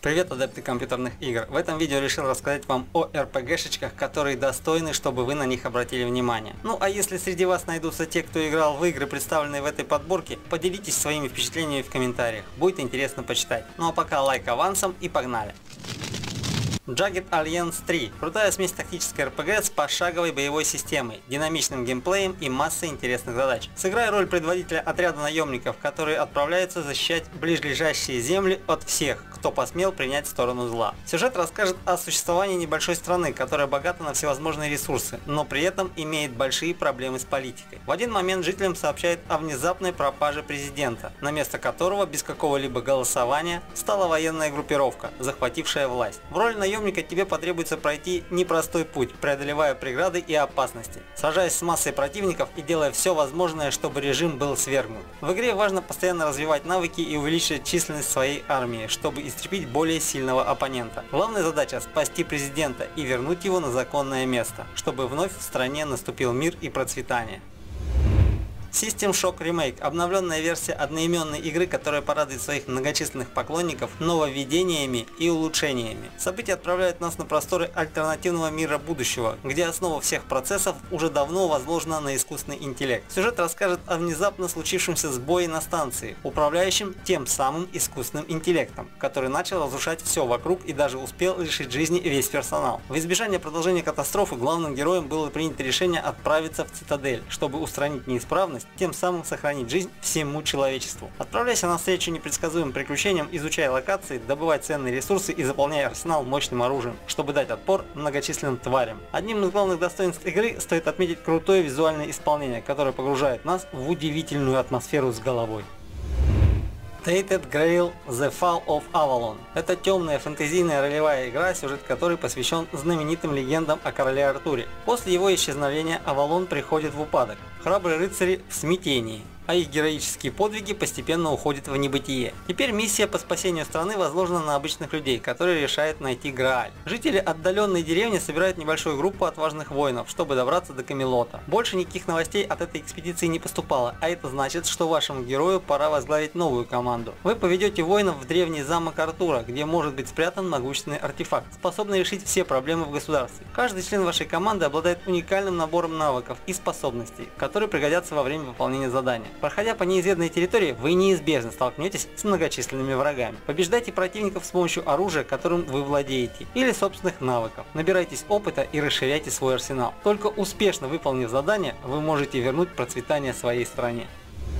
Привет, адепты компьютерных игр! В этом видео решил рассказать вам о RPG-шечках, которые достойны, чтобы вы на них обратили внимание. Ну а если среди вас найдутся те, кто играл в игры, представленные в этой подборке, поделитесь своими впечатлениями в комментариях, будет интересно почитать. Ну а пока лайк авансом и погнали! Jagged Alliance 3 – крутая смесь тактической RPG с пошаговой боевой системой, динамичным геймплеем и массой интересных задач. Сыграй роль предводителя отряда наемников, которые отправляются защищать ближайшие земли от всех, кто посмел принять сторону зла. Сюжет расскажет о существовании небольшой страны, которая богата на всевозможные ресурсы, но при этом имеет большие проблемы с политикой. В один момент жителям сообщают о внезапной пропаже президента, на место которого без какого-либо голосования стала военная группировка, захватившая власть. В роли наемника тебе потребуется пройти непростой путь, преодолевая преграды и опасности, сражаясь с массой противников и делая все возможное, чтобы режим был свергнут. В игре важно постоянно развивать навыки и увеличивать численность своей армии, чтобы истребить более сильного оппонента. Главная задача – спасти президента и вернуть его на законное место, чтобы вновь в стране наступил мир и процветание. System Shock Remake – обновленная версия одноименной игры, которая порадует своих многочисленных поклонников нововведениями и улучшениями. События отправляют нас на просторы альтернативного мира будущего, где основа всех процессов уже давно возложена на искусственный интеллект. Сюжет расскажет о внезапно случившемся сбое на станции, управляющем тем самым искусственным интеллектом, который начал разрушать все вокруг и даже успел лишить жизни весь персонал. В избежание продолжения катастрофы главным героем было принято решение отправиться в Цитадель, чтобы устранить неисправность, тем самым сохранить жизнь всему человечеству. Отправляйся навстречу непредсказуемым приключениям, изучая локации, добывай ценные ресурсы и заполняй арсенал мощным оружием, чтобы дать отпор многочисленным тварям. Одним из главных достоинств игры стоит отметить крутое визуальное исполнение, которое погружает нас в удивительную атмосферу с головой. Tainted Grail The Fall of Avalon. Это темная фэнтезийная ролевая игра, сюжет которой посвящен знаменитым легендам о короле Артуре. После его исчезновения Авалон приходит в упадок. Храбрые рыцари в смятении, а их героические подвиги постепенно уходят в небытие. Теперь миссия по спасению страны возложена на обычных людей, которые решают найти Грааль. Жители отдаленной деревни собирают небольшую группу отважных воинов, чтобы добраться до Камелота. Больше никаких новостей от этой экспедиции не поступало, а это значит, что вашему герою пора возглавить новую команду. Вы поведете воинов в древний замок Артура, где может быть спрятан могущественный артефакт, способный решить все проблемы в государстве. Каждый член вашей команды обладает уникальным набором навыков и способностей, которые пригодятся во время выполнения задания. Проходя по неизведанной территории, вы неизбежно столкнетесь с многочисленными врагами. Побеждайте противников с помощью оружия, которым вы владеете, или собственных навыков. Набирайтесь опыта и расширяйте свой арсенал. Только успешно выполнив задание, вы можете вернуть процветание своей стране.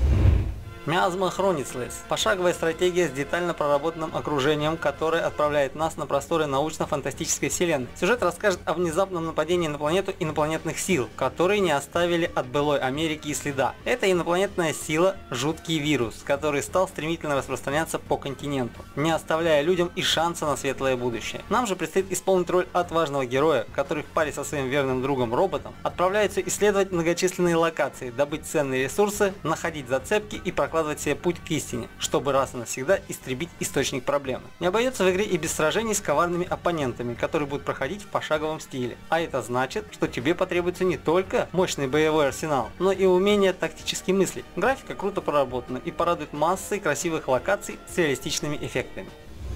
Miasma Chronicles – пошаговая стратегия с детально проработанным окружением, которое отправляет нас на просторы научно-фантастической вселенной. Сюжет расскажет о внезапном нападении на планету инопланетных сил, которые не оставили от былой Америки и следа. Эта инопланетная сила – жуткий вирус, который стал стремительно распространяться по континенту, не оставляя людям и шанса на светлое будущее. Нам же предстоит исполнить роль отважного героя, который в паре со своим верным другом-роботом отправляется исследовать многочисленные локации, добыть ценные ресурсы, находить зацепки и прокладывать себе путь к истине, чтобы раз и навсегда истребить источник проблемы. Не обойдется в игре и без сражений с коварными оппонентами, которые будут проходить в пошаговом стиле. А это значит, что тебе потребуется не только мощный боевой арсенал, но и умение тактически мыслить. Графика круто проработана и порадует массой красивых локаций с реалистичными эффектами.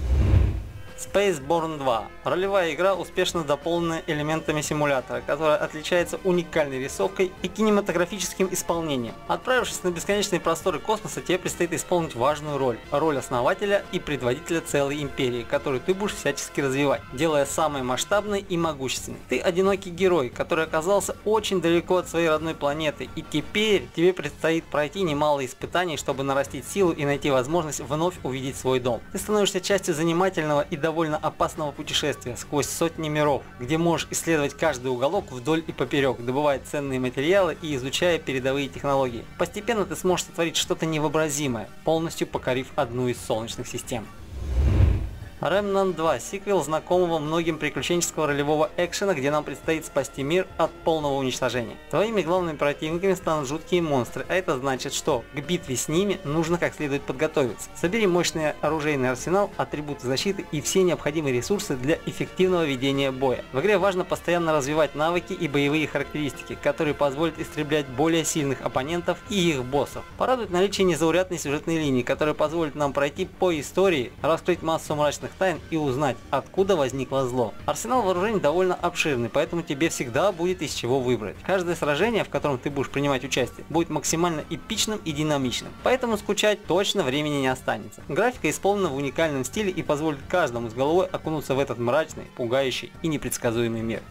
Spaceborne 2. Ролевая игра, успешно дополненная элементами симулятора, которая отличается уникальной рисовкой и кинематографическим исполнением. Отправившись на бесконечные просторы космоса, тебе предстоит исполнить важную роль основателя и предводителя целой империи, которую ты будешь всячески развивать, делая самой масштабной и могущественной. Ты одинокий герой, который оказался очень далеко от своей родной планеты, и теперь тебе предстоит пройти немало испытаний, чтобы нарастить силу и найти возможность вновь увидеть свой дом. Ты становишься частью занимательного и довольно опасного путешествия сквозь сотни миров, где можешь исследовать каждый уголок вдоль и поперек, добывая ценные материалы и изучая передовые технологии. Постепенно ты сможешь сотворить что-то невообразимое, полностью покорив одну из солнечных систем. Remnant 2 – сиквел знакомого многим приключенческого ролевого экшена, где нам предстоит спасти мир от полного уничтожения. Твоими главными противниками станут жуткие монстры, а это значит, что к битве с ними нужно как следует подготовиться. Собери мощный оружейный арсенал, атрибуты защиты и все необходимые ресурсы для эффективного ведения боя. В игре важно постоянно развивать навыки и боевые характеристики, которые позволят истреблять более сильных оппонентов и их боссов. Порадует наличие незаурядной сюжетной линии, которая позволит нам пройти по истории, раскрыть массу мрачных тайн и узнать, откуда возникло зло. Арсенал вооружений довольно обширный, поэтому тебе всегда будет из чего выбрать. Каждое сражение, в котором ты будешь принимать участие, будет максимально эпичным и динамичным, поэтому скучать точно времени не останется. Графика исполнена в уникальном стиле и позволит каждому с головой окунуться в этот мрачный, пугающий и непредсказуемый мир.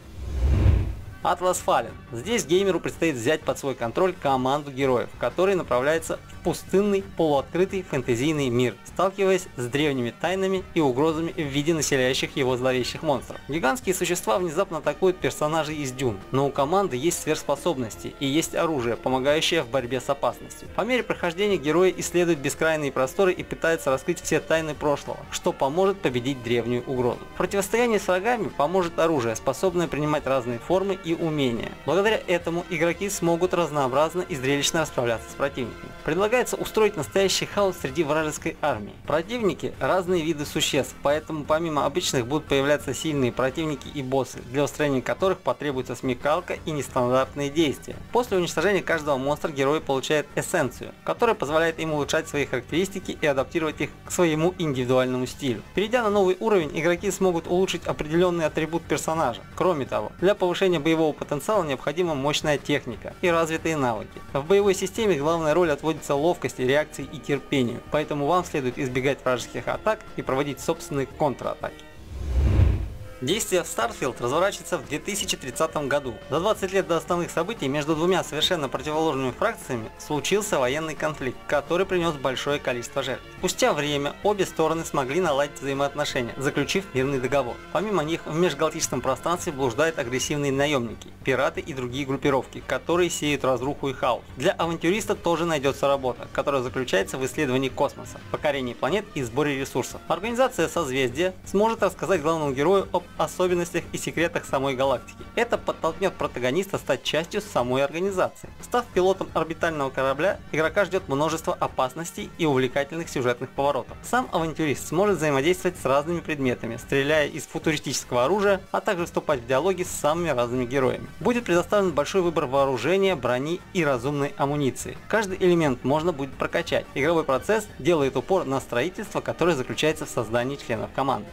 Atlas Fallen. Здесь геймеру предстоит взять под свой контроль команду героев, которые направляются в пустынный, полуоткрытый фэнтезийный мир, сталкиваясь с древними тайнами и угрозами в виде населяющих его зловещих монстров. Гигантские существа внезапно атакуют персонажей из Дюн, но у команды есть сверхспособности и есть оружие, помогающее в борьбе с опасностью. По мере прохождения герои исследуют бескрайние просторы и пытаются раскрыть все тайны прошлого, что поможет победить древнюю угрозу. В противостоянии с врагами поможет оружие, способное принимать разные формы и умения. Благодаря этому игроки смогут разнообразно и зрелищно расправляться с противниками. Предлагается устроить настоящий хаос среди вражеской армии. Противники – разные виды существ, поэтому помимо обычных будут появляться сильные противники и боссы, для устранения которых потребуется смекалка и нестандартные действия. После уничтожения каждого монстра герой получает эссенцию, которая позволяет им улучшать свои характеристики и адаптировать их к своему индивидуальному стилю. Перейдя на новый уровень, игроки смогут улучшить определенный атрибут персонажа. Кроме того, для повышения боевого потенциала необходима мощная техника и развитые навыки. В боевой системе главная роль отводится ловкости, реакции и терпению, поэтому вам следует избегать вражеских атак и проводить собственные контратаки. Действие в Starfield разворачивается в 2030 году. За 20 лет до основных событий между двумя совершенно противоположными фракциями случился военный конфликт, который принес большое количество жертв. Спустя время обе стороны смогли наладить взаимоотношения, заключив мирный договор. Помимо них в межгалактическом пространстве блуждают агрессивные наемники, пираты и другие группировки, которые сеют разруху и хаос. Для авантюриста тоже найдется работа, которая заключается в исследовании космоса, покорении планет и сборе ресурсов. Организация Созвездия сможет рассказать главному герою об особенностях и секретах самой галактики. Это подтолкнет протагониста стать частью самой организации. Став пилотом орбитального корабля, игрока ждет множество опасностей и увлекательных сюжетных поворотов. Сам авантюрист сможет взаимодействовать с разными предметами, стреляя из футуристического оружия, а также вступать в диалоги с самыми разными героями. Будет предоставлен большой выбор вооружения, брони и разумной амуниции. Каждый элемент можно будет прокачать. Игровой процесс делает упор на строительство, которое заключается в создании членов команды.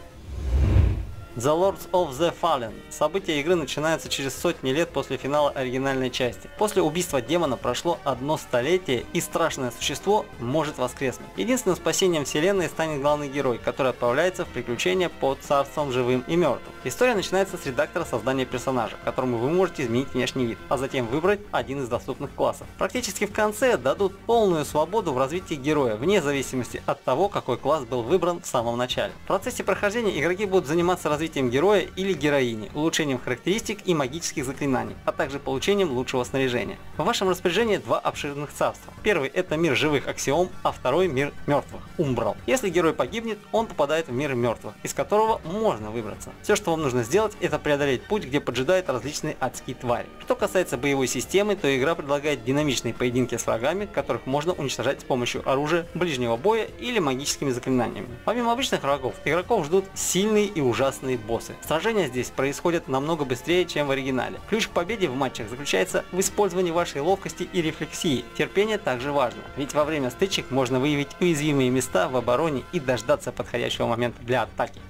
The Lords of the Fallen. События игры начинаются через сотни лет после финала оригинальной части. После убийства демона прошло 1 столетие, и страшное существо может воскреснуть. Единственным спасением вселенной станет главный герой, который отправляется в приключения под царством живым и мертвым. История начинается с редактора создания персонажа, которому вы можете изменить внешний вид, а затем выбрать один из доступных классов. Практически в конце дадут полную свободу в развитии героя, вне зависимости от того, какой класс был выбран в самом начале. В процессе прохождения игроки будут заниматься развитием героя или героини, улучшением характеристик и магических заклинаний, а также получением лучшего снаряжения. В вашем распоряжении 2 обширных царства. Первый — это мир живых Аксиом, а второй — мир мертвых, Умбрал. Если герой погибнет, он попадает в мир мертвых, из которого можно выбраться. Все, что вам нужно сделать, это преодолеть путь, где поджидают различные адские твари. Что касается боевой системы, то игра предлагает динамичные поединки с врагами, которых можно уничтожать с помощью оружия, ближнего боя или магическими заклинаниями. Помимо обычных врагов, игроков ждут сильные и ужасные боссы. Сражения здесь происходят намного быстрее, чем в оригинале. Ключ к победе в матчах заключается в использовании вашей ловкости и рефлексии. Терпение также важно, ведь во время стычек можно выявить уязвимые места в обороне и дождаться подходящего момента для атаки.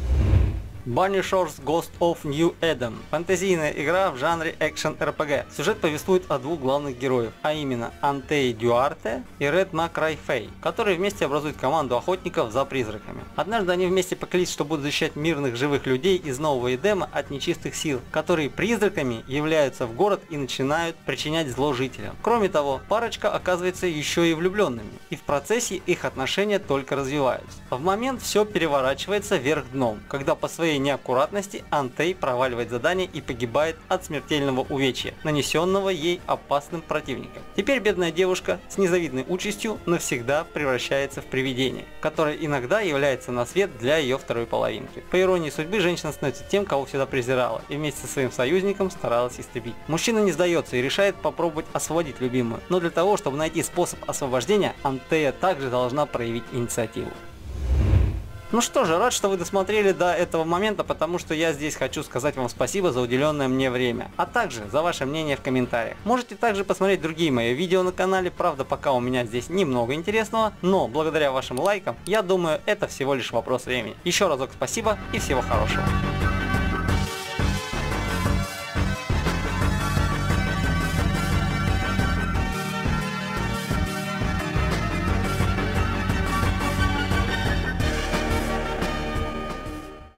Banishers Ghost of New Eden. Фэнтезийная игра в жанре экшен-РПГ. Сюжет повествует о 2 главных героев, а именно Антей Дюарте и Ред Макрай Фей, которые вместе образуют команду охотников за призраками. Однажды они вместе поклялись, что будут защищать мирных живых людей из Нового Эдема от нечистых сил, которые призраками являются в город и начинают причинять зло жителям. Кроме того, парочка оказывается еще и влюбленными, и в процессе их отношения только развиваются. В момент все переворачивается вверх дном, когда по своей неаккуратности Антей проваливает задание и погибает от смертельного увечья, нанесенного ей опасным противником. Теперь бедная девушка с незавидной участью навсегда превращается в привидение, которое иногда является на свет для ее второй половинки. По иронии судьбы, женщина становится тем, кого всегда презирала, и вместе со своим союзником старалась истребить. Мужчина не сдается и решает попробовать освободить любимую, но для того, чтобы найти способ освобождения, Антея также должна проявить инициативу. Ну что же, рад, что вы досмотрели до этого момента, потому что я здесь хочу сказать вам спасибо за уделенное мне время, а также за ваше мнение в комментариях. Можете также посмотреть другие мои видео на канале, правда пока у меня здесь немного интересного, но благодаря вашим лайкам, я думаю, это всего лишь вопрос времени. Еще разок спасибо и всего хорошего.